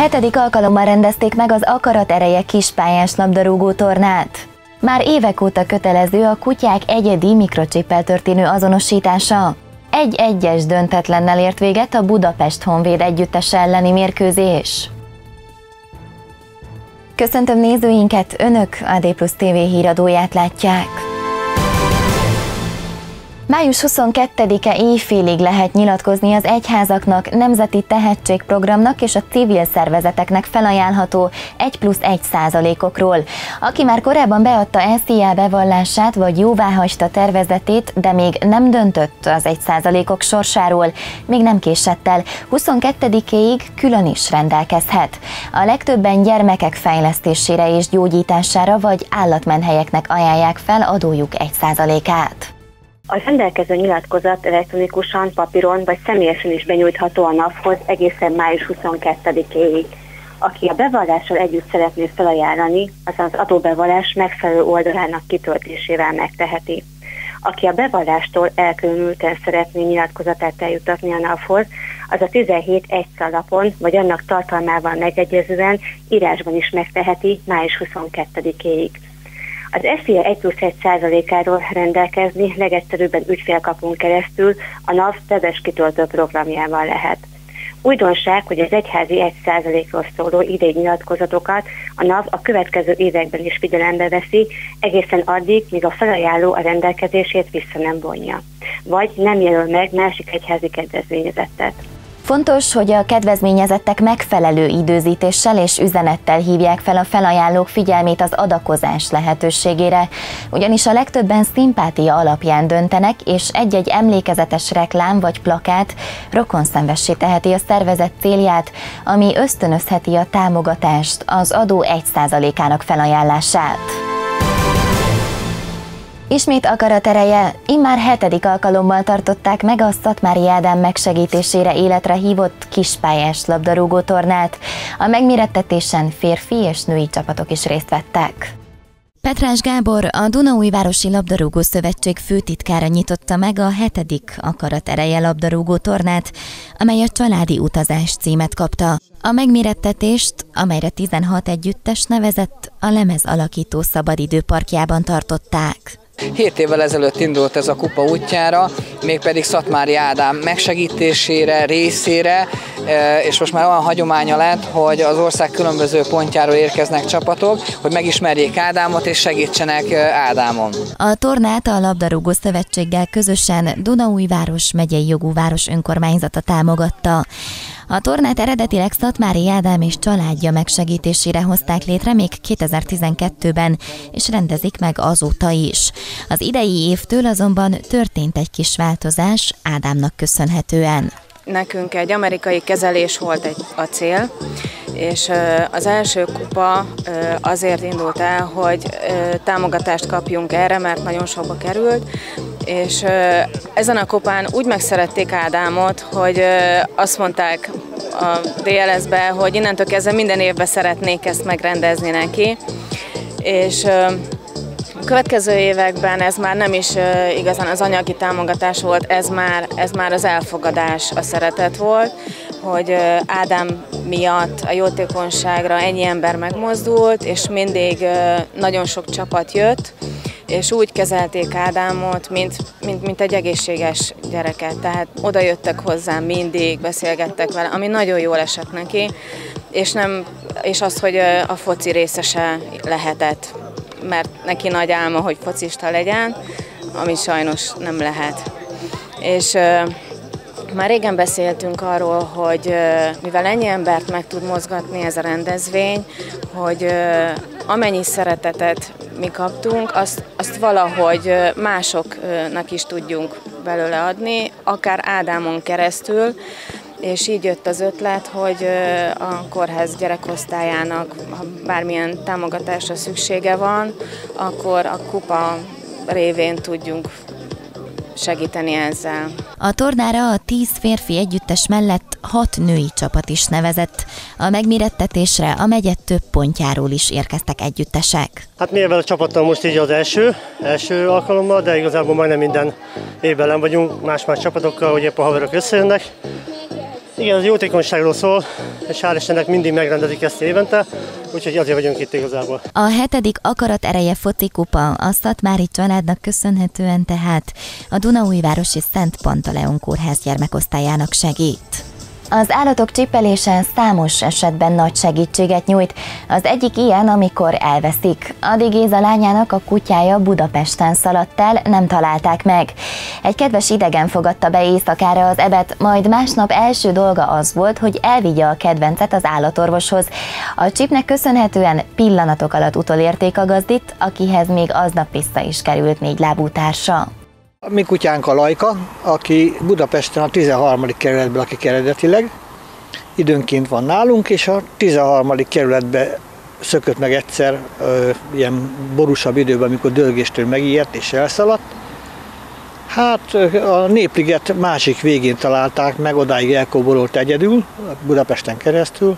7. alkalommal rendezték meg az Akarat ereje kispályás labdarúgó tornát. Már évek óta kötelező a kutyák egyedi mikrocsippel történő azonosítása. 1-1-es döntetlennel ért véget a Budapest Honvéd együttes elleni mérkőzés. Köszöntöm nézőinket, Önök a D+ TV híradóját látják. Május 22-e éjfélig lehet nyilatkozni az egyházaknak, nemzeti tehetségprogramnak és a civil szervezeteknek felajánlható 1+1%-okról. Aki már korábban beadta SZIA bevallását vagy jóváhagyta tervezetét, de még nem döntött az 1%-ok sorsáról, még nem késett el, 22-éig külön is rendelkezhet. A legtöbben gyermekek fejlesztésére és gyógyítására vagy állatmenhelyeknek ajánlják fel adójuk 1%-át. A rendelkező nyilatkozat elektronikusan, papíron vagy személyesen is benyújtható a NAV-hoz egészen május 22-éig. Aki a bevallással együtt szeretné felajánlani, az az adóbevallás megfelelő oldalának kitöltésével megteheti. Aki a bevallástól elkülönülten szeretné nyilatkozatát eljutatni a NAV-hoz, az a 17.1 lapon vagy annak tartalmával megegyezően írásban is megteheti május 22-éig. Az SZIA 1+1%-áról rendelkezni legegyszerűbben ügyfélkapun keresztül a NAV webes kitöltő programjával lehet. Újdonság, hogy az egyházi 1%-ról szóló idei nyilatkozatokat a NAV a következő években is figyelembe veszi, egészen addig, míg a felajánló a rendelkezését vissza nem vonja, vagy nem jelöl meg másik egyházi kedvezményezettet. Fontos, hogy a kedvezményezettek megfelelő időzítéssel és üzenettel hívják fel a felajánlók figyelmét az adakozás lehetőségére, ugyanis a legtöbben szimpátia alapján döntenek, és egy-egy emlékezetes reklám vagy plakát rokonszenvessé teheti a szervezet célját, ami ösztönözheti a támogatást, az adó 1%-ának felajánlását. Ismét Akarat ereje, immár 7. alkalommal tartották meg a Szatmári Ádám megsegítésére életre hívott kispályás labdarúgó tornát. A megmérettetésen férfi és női csapatok is részt vettek. Petrás Gábor, a Dunaújvárosi Labdarúgó Szövetség főtitkára nyitotta meg a 7. Akarat ereje labdarúgó tornát, amely a Családi utazás címet kapta. A megmérettetést, amelyre 16 együttes nevezett, a Lemez Alakító Szabadidőparkjában tartották. 7 évvel ezelőtt indult ez a kupa útjára, mégpedig Szatmári Ádám megsegítésére, részére, és most már olyan hagyománya lett, hogy az ország különböző pontjáról érkeznek csapatok, hogy megismerjék Ádámot és segítsenek Ádámon. A tornát a Labdarúgó Szövetséggel közösen Dunaújváros megyei jogú város önkormányzata támogatta. A tornát eredetileg Szatmári Ádám és családja megsegítésére hozták létre még 2012-ben, és rendezik meg azóta is. Az idei évtől azonban történt egy kis változás Ádámnak köszönhetően. Nekünk egy amerikai kezelés volt a cél, és az első kupa azért indult el, hogy támogatást kapjunk erre, mert nagyon sokba került, és ezen a kupán úgy megszerették Ádámot, hogy azt mondták a DLS-be, hogy innentől kezdve minden évben szeretnék ezt megrendezni neki, és a következő években ez már nem is igazán az anyagi támogatás volt, ez már az elfogadás, a szeretet volt, hogy Ádám miatt a jótékonyságra ennyi ember megmozdult, és mindig nagyon sok csapat jött, és úgy kezelték Ádámot, mint egy egészséges gyereket. Tehát oda jöttek hozzám mindig, beszélgettek vele, ami nagyon jól esett neki, és az, hogy a foci részese lehetett, mert neki nagy álma, hogy focista legyen, ami sajnos nem lehet. És már régen beszéltünk arról, hogy mivel ennyi embert meg tud mozgatni ez a rendezvény, hogy amennyi szeretetet mi kaptunk, azt valahogy másoknak is tudjunk belőle adni, akár Ádámon keresztül, és így jött az ötlet, hogy a kórház gyerekosztályának, ha bármilyen támogatásra szüksége van, akkor a kupa révén tudjunk segíteni ezzel. A tornára a 10 férfi együttes mellett 6 női csapat is nevezett. A megmérettetésre a megye több pontjáról is érkeztek együttesek. Hát mi ebben a csapattal most így az első alkalommal, de igazából majdnem minden évben nem vagyunk más-más csapatokkal, hogy épp a haverok összejönnek. Igen, az jótékonyságról szól, és hál' Istennek mindig megrendezik ezt évente, úgyhogy azért vagyunk itt igazából. A 7. Akarat ereje focikupa a Szatmári családnak köszönhetően tehát a Dunaújvárosi Szent Pantaleon Kórház gyermekosztályának segít. Az állatok csipelésen számos esetben nagy segítséget nyújt. Az egyik ilyen, amikor elveszik. Adi Géza lányának a kutyája Budapesten szaladt el, nem találták meg. Egy kedves idegen fogadta be éjszakára az ebet, majd másnap első dolga az volt, hogy elvigye a kedvencet az állatorvoshoz. A csipnek köszönhetően pillanatok alatt utolérték a gazdit, akihez még aznap vissza is került 4 lábú társa. A mi kutyánk a Lajka, aki Budapesten a 13. kerületben lakik eredetileg, időnként van nálunk, és a 13. kerületben szökött meg egyszer ilyen borúsabb időben, amikor dörgéstől megijedt és elszaladt. Hát a Népliget másik végén találták meg, odáig elkóborolt egyedül, Budapesten keresztül.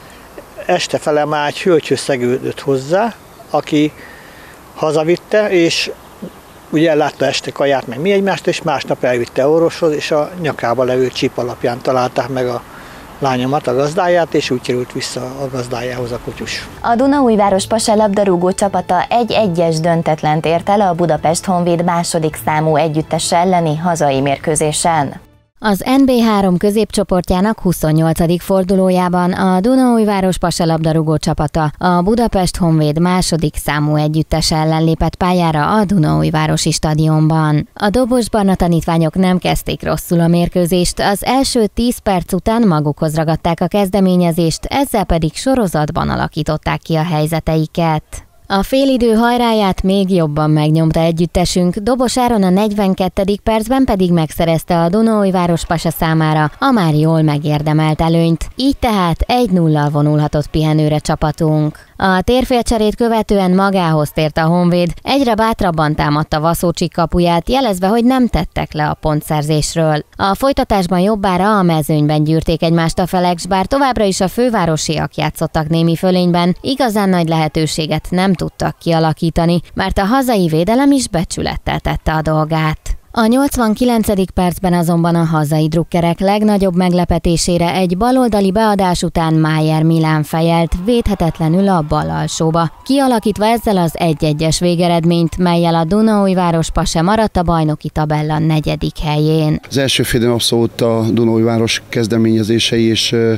Este fele már egy hölgyhöz szegődött hozzá, aki hazavitte, és ugye ellátta este kaját, meg mi egymást, és másnap elvitte orvoshoz, és a nyakába levő csíp alapján találták meg a lányomat, a gazdáját, és úgy került vissza a gazdájához a kutyus. A Dunaújváros Pasa labdarúgó csapata 1-1-es döntetlent ért el a Budapest Honvéd második számú együttes elleni hazai mérkőzésen. Az NB3 középcsoportjának 28. fordulójában a Dunaújváros Pasa labdarúgó csapata a Budapest Honvéd második számú együttes ellen lépett pályára a Dunaújvárosi stadionban. A dobosbarna tanítványok nem kezdték rosszul a mérkőzést, az első 10 perc után magukhoz ragadták a kezdeményezést, ezzel pedig sorozatban alakították ki a helyzeteiket. A félidő hajráját még jobban megnyomta együttesünk, Dobos Áron a 42. percben pedig megszerezte a Dunaújváros Pasa számára a már jól megérdemelt előnyt. Így tehát 1-0-al vonulhatott pihenőre csapatunk. A térfélcserét követően magához tért a Honvéd, egyre bátrabban támadta Vaszócsik kapuját, jelezve, hogy nem tettek le a pontszerzésről. A folytatásban jobbára a mezőnyben gyűrték egymást a felek, s bár továbbra is a fővárosiak játszottak némi fölényben, igazán nagy lehetőséget nem tudtak kialakítani, mert a hazai védelem is becsülettel tette a dolgát. A 89. percben azonban a hazai drukkerek legnagyobb meglepetésére egy baloldali beadás után Májer Milán fejelt védhetetlenül a bal alsóba, kialakítva ezzel az 1-1-es végeredményt, mellyel a Dunaújváros Pasa maradt a bajnoki tabella 4. helyén. Az első félidőben abszolút a Dunaújváros kezdeményezései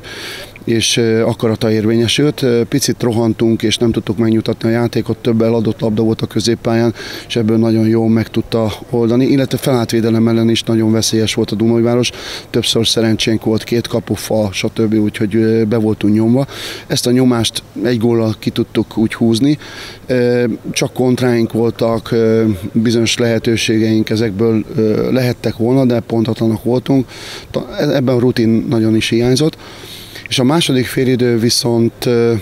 és akarata érvényesült. Picit rohantunk, és nem tudtuk megnyugtatni a játékot, több eladott labda volt a középpályán, és ebből nagyon jól meg tudta oldani, illetve feláltvédelem ellen is nagyon veszélyes volt a Dunaújváros, többször szerencsénk volt, 2 kapufa, stb., úgyhogy be voltunk nyomva. Ezt a nyomást egy góllal ki tudtuk úgy húzni, csak kontráink voltak, bizonyos lehetőségeink ezekből lehettek volna, de pontatlanak voltunk, ebben a rutin nagyon is hiányzott. És a második félidő viszont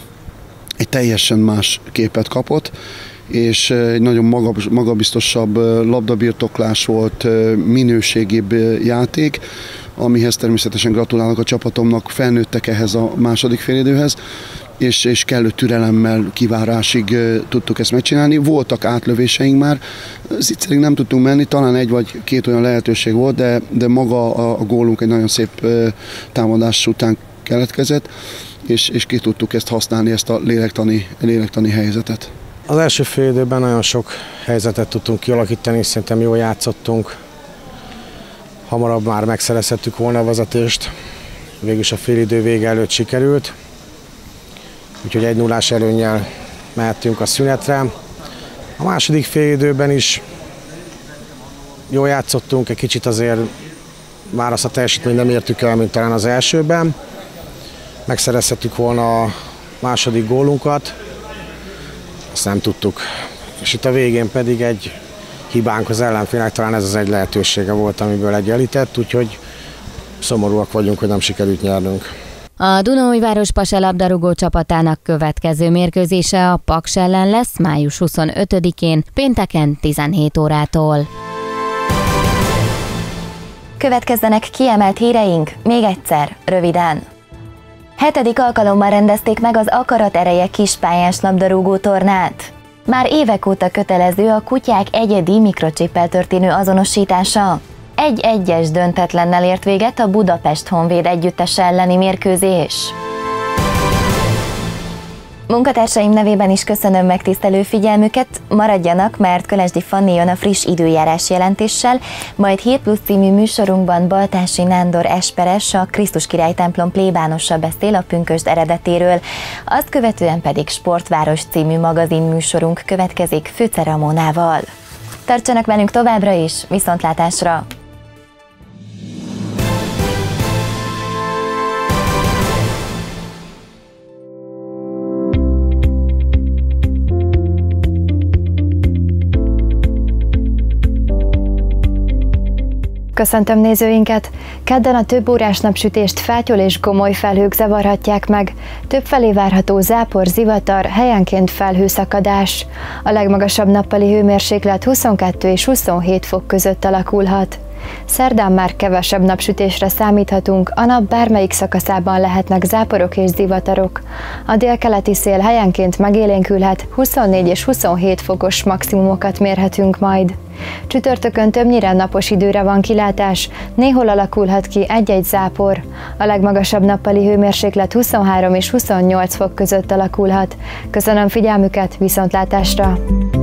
egy teljesen más képet kapott, és egy nagyon magabiztosabb labdabirtoklás volt, minőségibb játék, amihez természetesen gratulálok a csapatomnak, felnőttek ehhez a második félidőhez, és kellő türelemmel, kivárásig tudtuk ezt megcsinálni. Voltak átlövéseink már, zicserig nem tudtunk menni, talán 1 vagy 2 olyan lehetőség volt, de maga a gólunk egy nagyon szép támadás után keletkezett, és ki tudtuk ezt használni, ezt a lélektani helyzetet. Az első fél időben nagyon sok helyzetet tudtunk kialakítani, szerintem jól játszottunk. Hamarabb már megszerezhettük volna a vezetést, végülis a félidő vége előtt sikerült. Úgyhogy 1-0-ás előnnyel mehettünk a szünetre. A második félidőben is jól játszottunk, egy kicsit azért már azt a teljesítményt nem értük el, mint talán az elsőben. Megszerezhettük volna a második gólunkat, azt nem tudtuk. És itt a végén pedig egy hibánk az ellenfélnek, talán ez az egy lehetősége volt, amiből egyenlített, úgyhogy szomorúak vagyunk, hogy nem sikerült nyernünk. A Dunaújváros Pasa labdarúgó csapatának következő mérkőzése a Paks ellen lesz május 25-én, pénteken 17 órától. Következzenek kiemelt híreink, még egyszer, röviden. 7. alkalommal rendezték meg az Akarat ereje kispályás labdarúgó tornát. Már évek óta kötelező a kutyák egyedi mikrocsippel történő azonosítása. 1-1-es döntetlennel ért véget a Budapest Honvéd együttes elleni mérkőzés. Munkatársaim nevében is köszönöm megtisztelő figyelmüket, maradjanak, mert Kölesdi Fanni jön a friss időjárás jelentéssel, majd 7+ című műsorunkban Baltási Nándor esperes, a Krisztus Király templom plébánosa beszél a pünkösd eredetéről, azt követően pedig Sportváros című magazin műsorunk következik Főce Ramonával. Tartsanak velünk továbbra is, viszontlátásra! Köszöntöm nézőinket! Kedden a több órás napsütést fátyol és gomoly felhők zavarhatják meg. Többfelé várható zápor, zivatar, helyenként felhőszakadás. A legmagasabb nappali hőmérséklet 22 és 27 fok között alakulhat. Szerdán már kevesebb napsütésre számíthatunk, a nap bármelyik szakaszában lehetnek záporok és zivatarok. A délkeleti szél helyenként megélénkülhet, 24 és 27 fokos maximumokat mérhetünk majd. Csütörtökön többnyire napos időre van kilátás, néhol alakulhat ki egy-egy zápor. A legmagasabb nappali hőmérséklet 23 és 28 fok között alakulhat. Köszönöm figyelmüket, viszontlátásra!